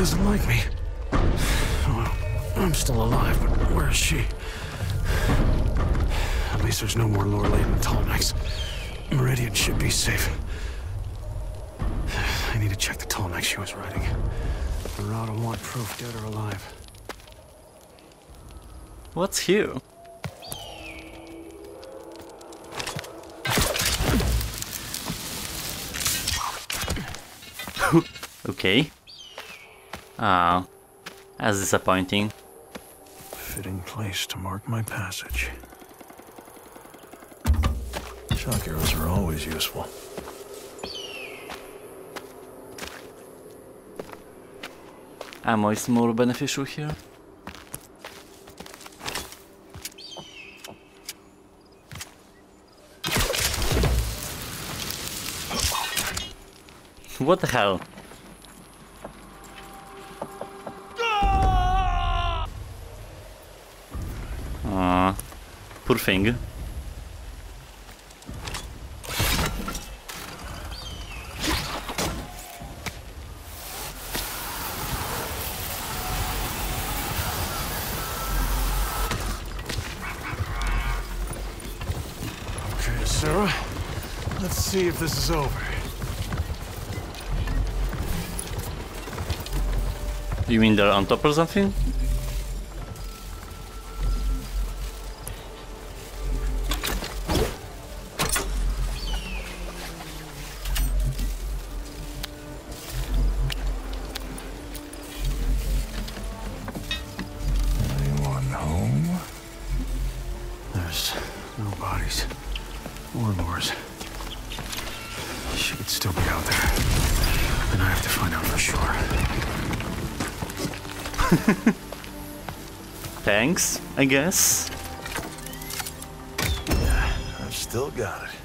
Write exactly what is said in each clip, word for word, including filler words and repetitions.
doesn't like me. Well, I'm still alive, but where is she? At least there's no more lore-laden tallnecks. Meridian should be safe. I need to check the tallneck she was riding. Marauder want proof, dead or alive. What's here? Okay. Ah, that's disappointing. Fitting place to mark my passage. Shock arrows are always useful. Ammo is more beneficial here. What the hell? Aww, poor thing. Okay, Sarah. Let's see if this is over. You mean they're on top or something? Anyone home? There's no bodies or lures. She could still be out there. And I have to find out for sure. Thanks, I guess. Yeah, I've still got it.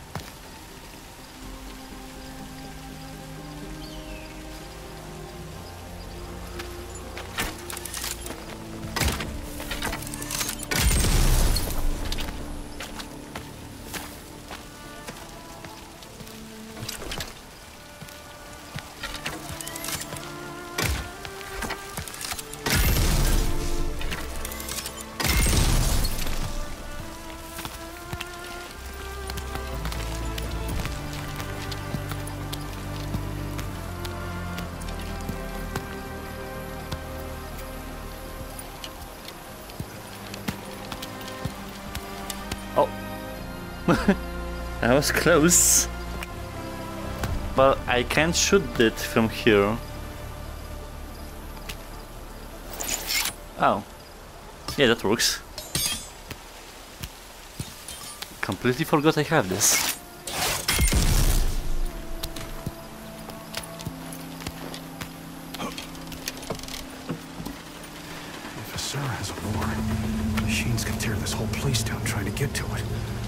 Oh, that was close. But I can't shoot it from here. Oh, yeah, that works. Completely forgot I have this. If Sarah has a lure, machines can tear this whole place down trying to get to it.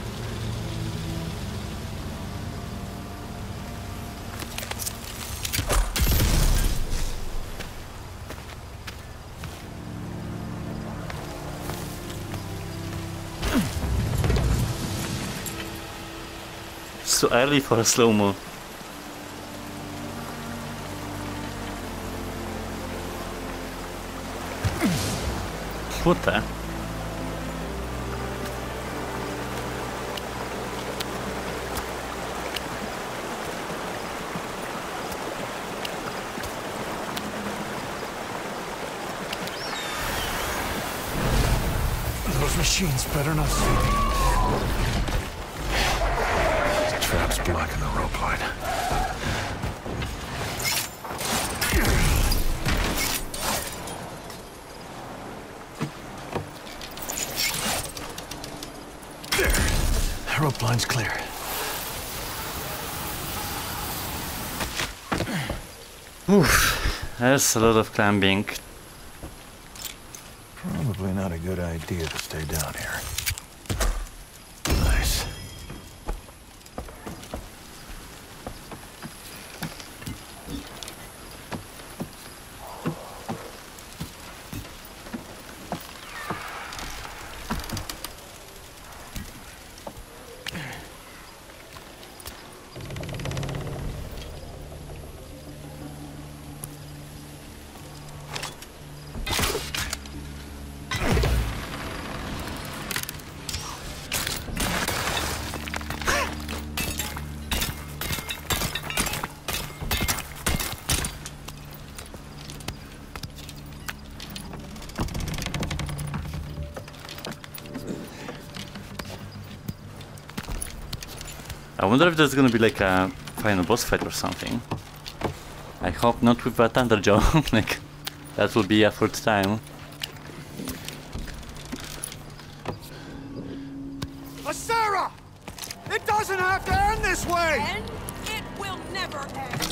So early for a slow-mo. What the? Those machines better not see me. Traps blocking the rope line. There. Rope line's clear. Oof, there's a lot of climbing. Probably not a good idea to stay down here. Nice. I wonder if there's gonna be like a final boss fight or something. I hope not with a Thunderjaw. Like, that will be effort time. Sarah! It doesn't have to end this way! And it will never end.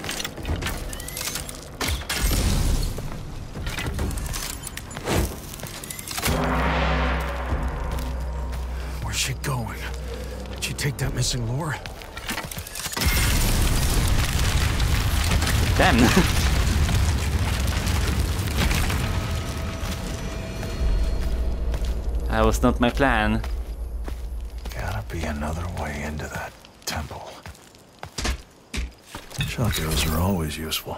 Where's she going? Did she take that missing lure? Damn! That was not my plan. Gotta be another way into that temple. Shock arrows are always useful.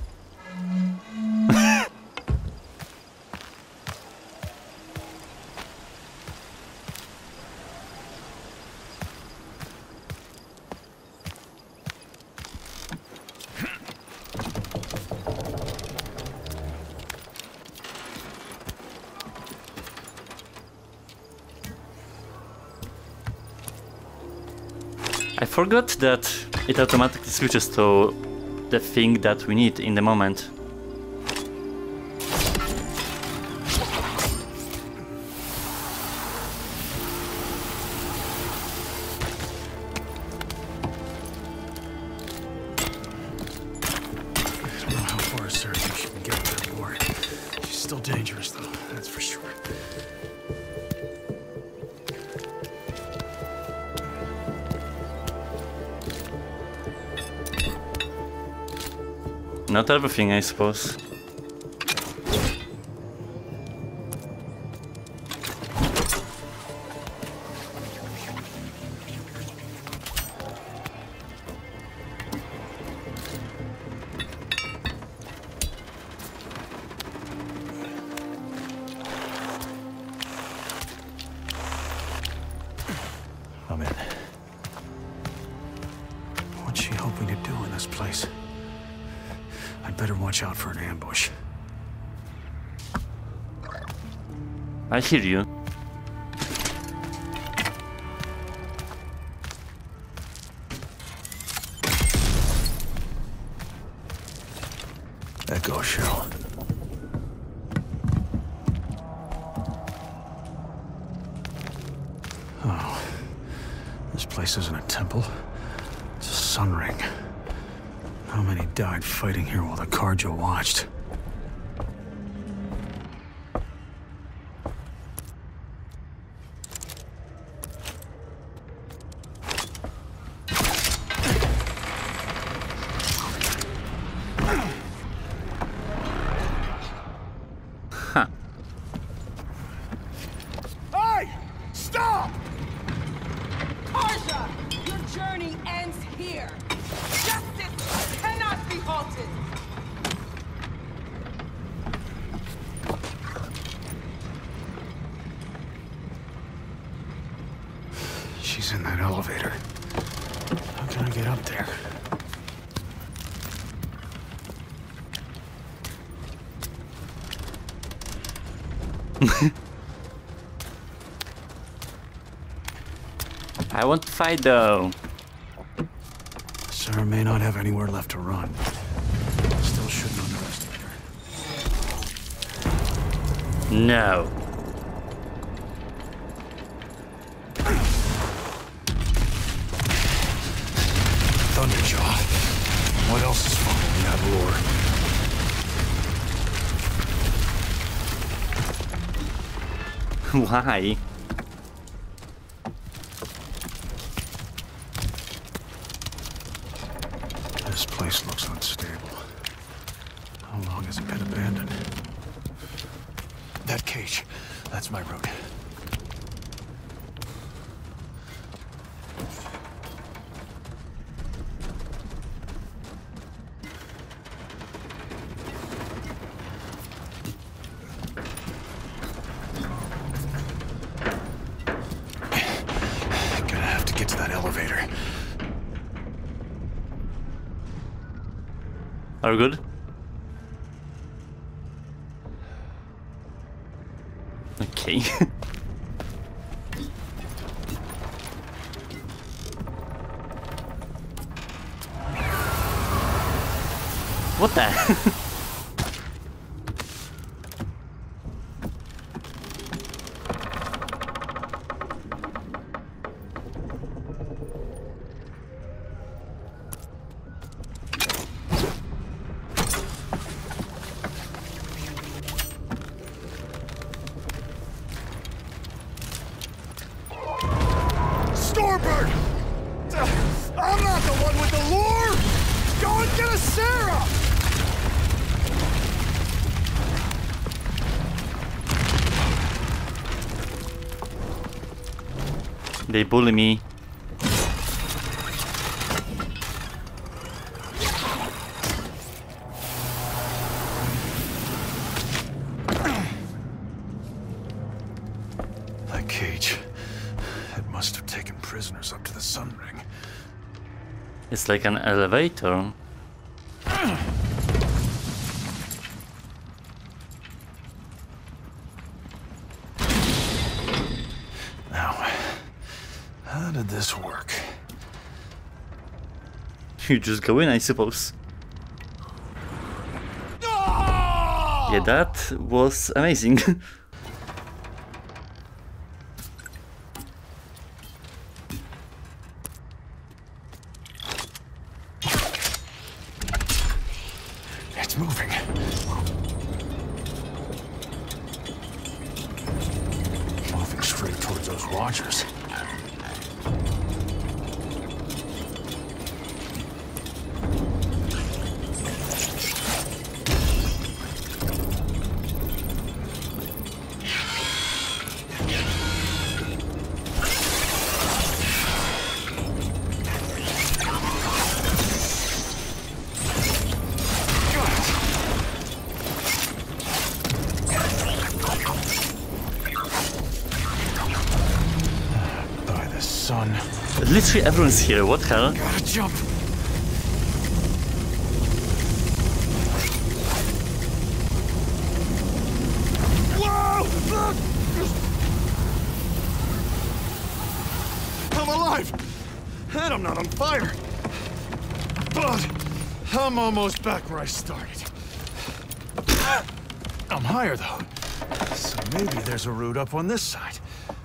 I forgot that it automatically switches to the thing that we need in the moment. I don't know how far Sarah thinks she can get with that lure. She's still dangerous, though, that's for sure. Not everything, I suppose. I'm in. What's she hoping to do in this place? I'd better watch out for an ambush. I hear you. Echo shell. Oh, this place isn't a temple. It's a sun ring. How many died fighting here while the Carja watched? Huh. Hey! Stop! Karja, your journey ends here. Justice cannot be halted. She's in that elevator. How can I get up there? I want to fight though. Sarah may not have anywhere left to run. Still shouldn't underestimate her. No. Thunderjaw. What else is following that lure? Why? This place looks unstable. How long has it been abandoned? That cage. That's my route. Gonna have to get to that elevator. Are we good? Okay. What the? Starbird! I'm not the one with the lure! Go and get a Sarah! They bully me. That cage. It must have taken prisoners up to the sun ring. It's like an elevator. Now, how did this work? You just go in, I suppose. Yeah, that was amazing. It's moving. Moving straight towards those watchers. Son. Literally everyone's here, what the hell? Gotta jump. Whoa! I'm alive! And I'm not on fire. But I'm almost back where I started. I'm higher though. So maybe there's a route up on this side.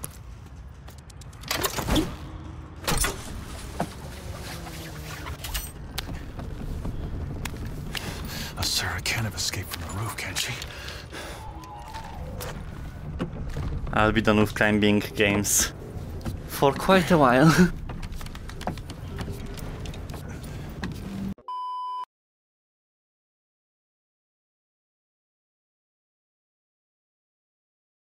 Sarah can't have escaped from the roof, can she? I'll be done with climbing games for quite a while.